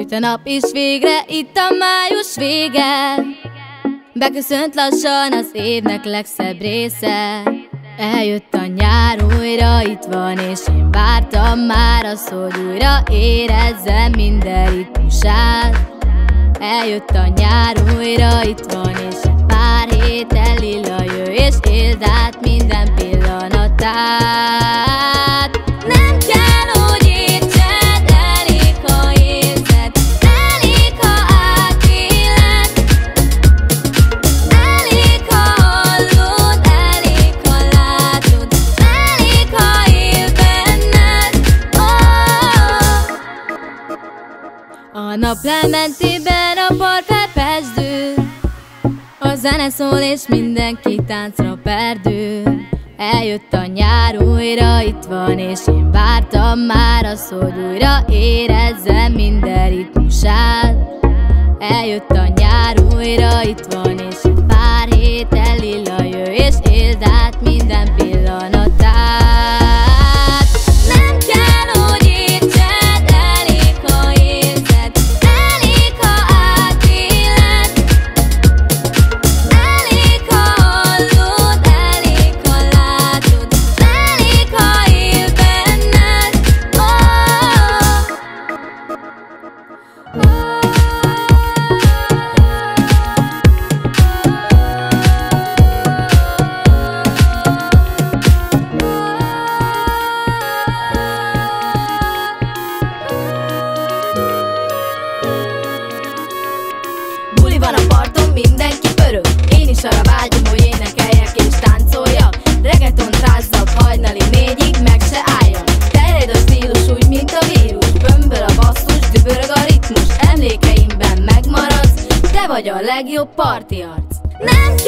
Süt a nap is végre, itt a május vége. Beköszönt lassan az évnek legszebb része. Eljött a nyár újra, itt van, és én vártam már azt, hogy újra érezzem minden ritmusát. Eljött a nyár újra, itt van, és egy pár héten lila jöjj, és éld át minden pillanatát. Nem kell, hogy értsed, elég, ha érzed, elég, ha átéled, elég, ha hallod, elég, ha látod, elég, ha él benned. A naplementében a par felpesdül, a zene szól és mindenki táncra perdül. Eljött a nyár újra, itt van, és én vártam már azt, hogy újra érezzem minden ritmusát. Eljött a nyár újra, itt van, és egy pár héten lila jöjj, és éld át minden pillanatát. Nem kell, hogy értsed, elég, ha érzed, elég, ha átéled, elég, ha hallod, elég, ha látod, elég, ha él benned. Buli van a parton, mindenki pörög, én is arra vágyom, hogy énekeljek és táncoljak. Reggaetont rázzak hajnali 4-ig, meg se álljak. Terjed a stílus úgy, mint a vírus, bömböl a basszus, dübörög a ritmus. Emlékeimben megmaradsz, te vagy a legjobb parti arc. Nem